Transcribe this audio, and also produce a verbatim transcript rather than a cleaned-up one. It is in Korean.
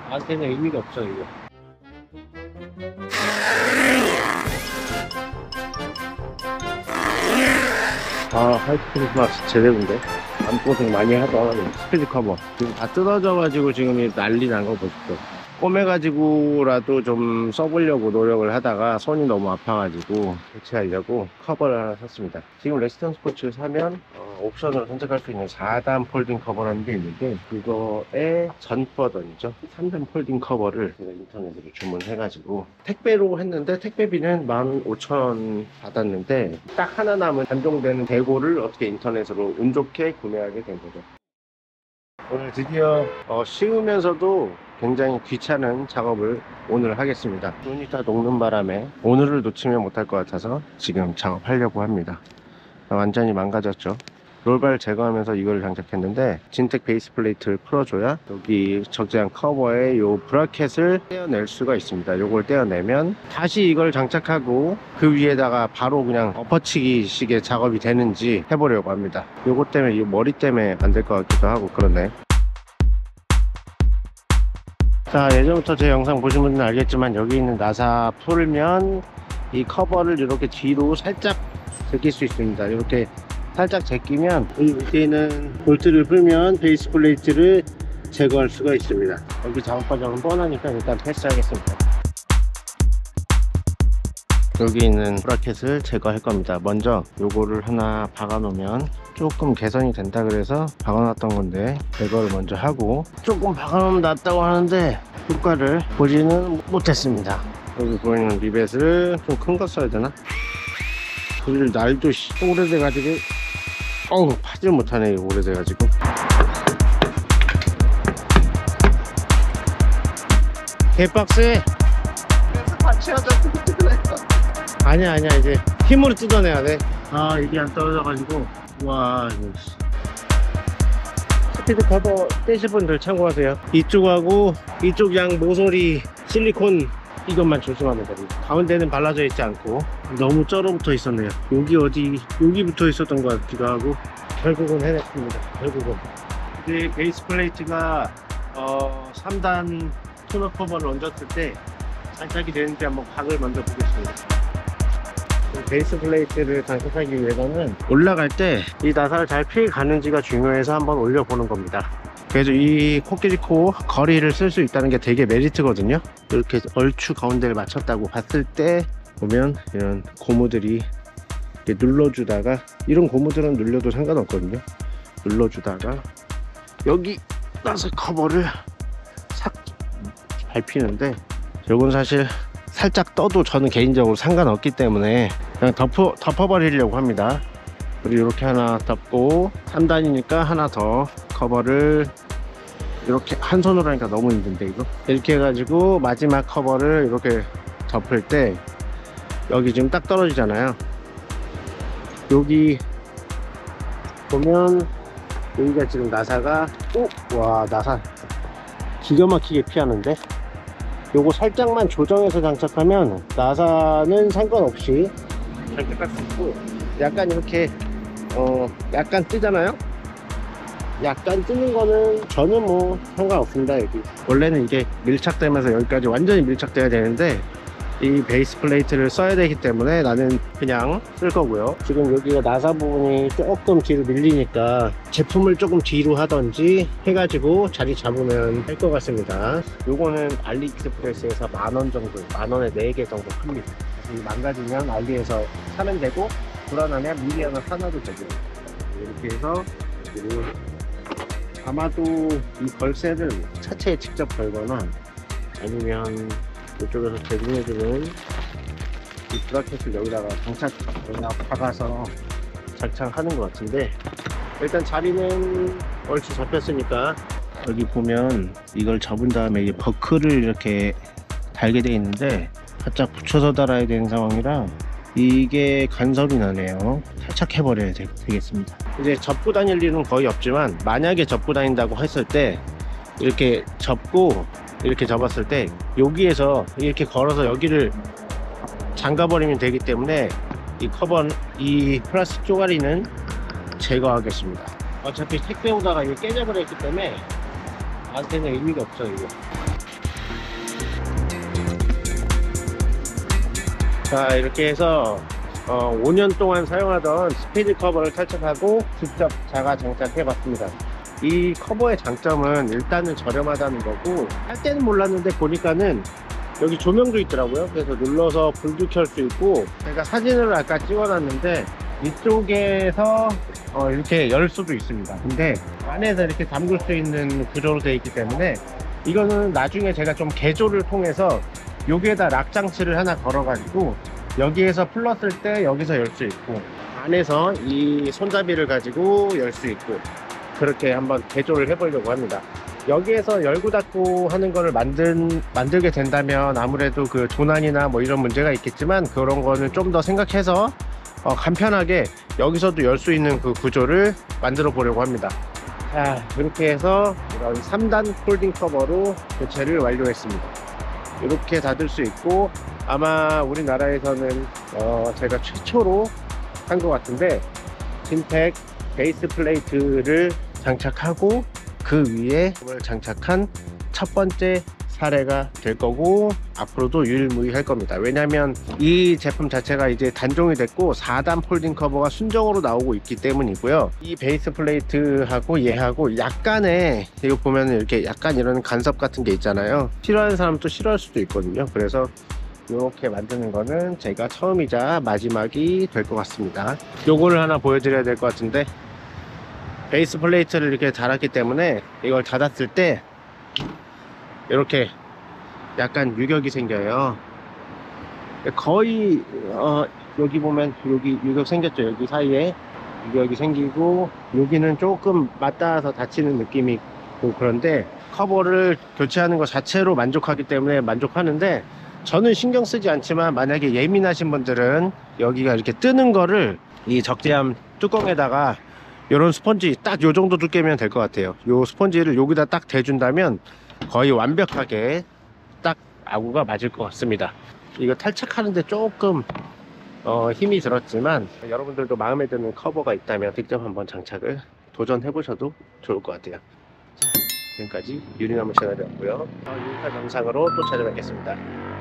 나한테는 의미가 없어 이거. 아, 화이트 크리스마스 제대로인데? 마음고생 많이 하던 스피드 커버 지금 다 뜯어져가지고 지금 이 난리 난 거 보십시오. 꼬매가지고라도 좀 써보려고 노력을 하다가 손이 너무 아파가지고 교체하려고 커버를 하나 샀습니다. 지금 레스턴 스포츠를 사면 어, 옵션으로 선택할 수 있는 사 단 폴딩 커버라는 게 있는데, 그거의 전 버전이죠. 삼 단 폴딩 커버를 제가 인터넷으로 주문해가지고 택배로 했는데, 택배비는 만 오천 원 받았는데 딱 하나 남은 단종되는 대고를 어떻게 인터넷으로 운 좋게 구매하게 된 거죠. 오늘 드디어 어, 쉬우면서도 굉장히 귀찮은 작업을 오늘 하겠습니다. 눈이 다 녹는 바람에 오늘을 놓치면 못할 것 같아서 지금 작업하려고 합니다. 완전히 망가졌죠. 롤발 제거하면서 이걸 장착했는데, 진텍 베이스 플레이트를 풀어줘야 여기 적재한 커버에 요 브라켓을 떼어낼 수가 있습니다. 요걸 떼어내면 다시 이걸 장착하고 그 위에다가 바로 그냥 엎어치기 식의 작업이 되는지 해보려고 합니다. 요것 때문에, 이 머리 때문에 안 될 것 같기도 하고 그러네. 자, 예전부터 제 영상 보신 분들은 알겠지만, 여기 있는 나사 풀면 이 커버를 이렇게 뒤로 살짝 제낄 수 있습니다. 이렇게 살짝 제끼면 여기 있는 볼트를 풀면 베이스 플레이트를 제거할 수가 있습니다. 여기 작업 과정은 뻔하니까 일단 패스하겠습니다. 여기 있는 브라켓을 제거할 겁니다. 먼저 요거를 하나 박아 놓으면 조금 개선이 된다 그래서 박아 놨던 건데, 제거를 먼저 하고, 조금 박아 놓으면 낫다고 하는데 효과를 보지는 못했습니다. 여기 보이는 리벳을 좀 큰 거 써야 되나? 그릴 날도 오래돼 가지고 어우 파질 못하네. 이거 오래돼 가지고. 개빡세. 그래서 같이 하자. 아니야 아니야, 이제 힘으로 뜯어내야 돼. 아, 이게 안 떨어져가지고. 와, 이거 스피드 커버 떼실 분들 참고하세요. 이쪽하고 이쪽 양 모서리 실리콘, 이것만 조심하면 됩니다. 가운데는 발라져 있지 않고 너무 쩔어붙어 있었네요. 여기 어디 여기 붙어 있었던 것 같기도 하고. 결국은 해냈습니다. 결국은 이 베이스 플레이트가 어, 삼 단 토너 커버를 얹었을 때 장착이 되는지 한번 각을 먼저 보겠습니다. 베이스 플레이트를 장착하기 위해서는 올라갈 때 이 나사를 잘 피해 가는지가 중요해서 한번 올려보는 겁니다. 그래서 이 코끼리 코 거리를 쓸 수 있다는 게 되게 메리트거든요. 이렇게 얼추 가운데를 맞췄다고 봤을 때 보면 이런 고무들이 이렇게 눌러주다가, 이런 고무들은 눌려도 상관없거든요. 눌러주다가 여기 나사 커버를 싹 밟히는데, 요건 사실 살짝 떠도 저는 개인적으로 상관없기 때문에 그냥 덮어, 덮어버리려고 합니다. 그리고 이렇게 하나 덮고, 삼 단이니까 하나 더 커버를 이렇게 한 손으로 하니까 너무 힘든데 이거. 이렇게 해가지고 마지막 커버를 이렇게 덮을 때 여기 지금 딱 떨어지잖아요. 여기 보면 여기가 지금 나사가, 오! 와, 나사 기가 막히게 피하는데, 요거 살짝만 조정해서 장착하면 나사는 상관없이 장착할 수 있고, 약간 이렇게 어 약간 뜨잖아요. 약간 뜨는 거는 저는 뭐 상관없습니다. 여기 원래는 이게 밀착되면서 여기까지 완전히 밀착돼야 되는데, 이 베이스 플레이트를 써야 되기 때문에 나는 그냥 쓸 거고요. 지금 여기가 나사 부분이 조금 뒤로 밀리니까 제품을 조금 뒤로 하던지 해가지고 자리 잡으면 할 것 같습니다. 요거는 알리익스프레스에서 만원 정도, 만원에 네 개 정도 팝니다. 그래서 망가지면 알리에서 사면 되고, 불안하면 미리 하나 사놔도 되고. 이렇게 해서, 그리고 아마도 이 걸쇠를 차체에 직접 걸거나 아니면 이쪽에서 제공해주는 이 브라켓을 여기다가 장착, 여기다가 박아서 장착하는 것 같은데, 일단 자리는 얼추 잡혔으니까 여기 보면 이걸 접은 다음에 이 버클을 이렇게 달게 되어 있는데, 바짝 붙여서 달아야 되는 상황이라 이게 간섭이 나네요. 탈착해버려야 되, 되겠습니다. 이제 접고 다닐 일은 거의 없지만, 만약에 접고 다닌다고 했을 때 이렇게 접고 이렇게 접었을 때 여기에서 이렇게 걸어서 여기를 잠가버리면 되기 때문에 이 커버, 이 플라스틱 쪼가리는 제거하겠습니다. 어차피 택배 오다가 이거 깨져버렸기 때문에 나한테는 의미가 없어요. 이거 자, 이렇게 해서 어, 오 년 동안 사용하던 스피드 커버를 탈착하고 직접 자가 장착해 봤습니다. 이 커버의 장점은 일단은 저렴하다는 거고, 할 때는 몰랐는데 보니까는 여기 조명도 있더라고요. 그래서 눌러서 불도 켤 수 있고, 제가 사진을 아까 찍어놨는데 이쪽에서 어, 이렇게 열 수도 있습니다. 근데 안에서 이렇게 담글 수 있는 구조로 되어 있기 때문에 이거는 나중에 제가 좀 개조를 통해서 여기에다 락 장치를 하나 걸어 가지고 여기에서 풀렀을 때 여기서 열 수 있고, 안에서 이 손잡이를 가지고 열 수 있고, 그렇게 한번 개조를 해 보려고 합니다. 여기에서 열고 닫고 하는 거를 만든, 만들게 된다면 아무래도 그 조난이나 뭐 이런 문제가 있겠지만, 그런 거는 좀 더 생각해서 어, 간편하게 여기서도 열 수 있는 그 구조를 만들어 보려고 합니다. 자, 그렇게 해서 이런 삼 단 폴딩 커버로 교체를 완료했습니다. 이렇게 닫을 수 있고, 아마 우리나라에서는 어, 제가 최초로 한 것 같은데, 진텍 베이스 플레이트를 장착하고 그 위에 을 장착한 첫 번째 사례가 될 거고, 앞으로도 유일무이할 겁니다. 왜냐면 이 제품 자체가 이제 단종이 됐고 사 단 폴딩 커버가 순정으로 나오고 있기 때문이고요. 이 베이스 플레이트하고 얘하고 약간의, 이거 보면 이렇게 약간 이런 간섭 같은 게 있잖아요. 싫어하는 사람도 싫어할 수도 있거든요. 그래서 이렇게 만드는 거는 제가 처음이자 마지막이 될 것 같습니다. 요거를 하나 보여드려야 될 것 같은데, 베이스 플레이트를 이렇게 달았기 때문에 이걸 닫았을 때 이렇게 약간 유격이 생겨요. 거의 어, 여기 보면 여기 유격 생겼죠. 여기 사이에 유격이 생기고, 여기는 조금 맞닿아서 다치는 느낌이 있고, 그런데 커버를 교체하는 것 자체로 만족하기 때문에 만족하는데, 저는 신경 쓰지 않지만 만약에 예민하신 분들은 여기가 이렇게 뜨는 거를 이 적재함 뚜껑에다가 이런 스펀지 딱 요 정도 두께면 될 것 같아요. 요 스펀지를 여기다 딱 대준다면 거의 완벽하게 딱 아구가 맞을 것 같습니다. 이거 탈착하는데 조금 어, 힘이 들었지만, 여러분들도 마음에 드는 커버가 있다면 직접 한번 장착을 도전해 보셔도 좋을 것 같아요. 자, 지금까지 유리나무 채널이었고요. 다음 영상으로 또 찾아뵙겠습니다.